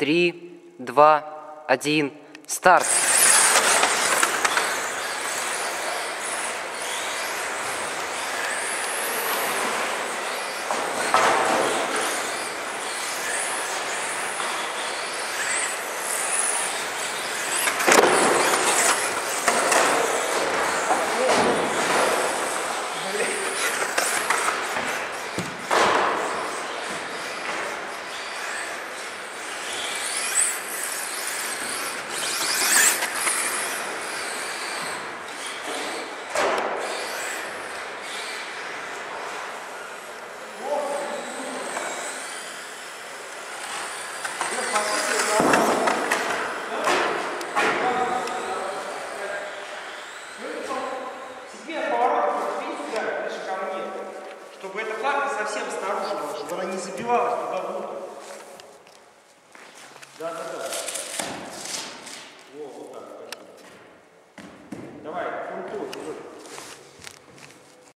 3, 2, 1, старт! Чтобы эта планка совсем снаружи была, чтобы она не забивалась туда внутрь. Да.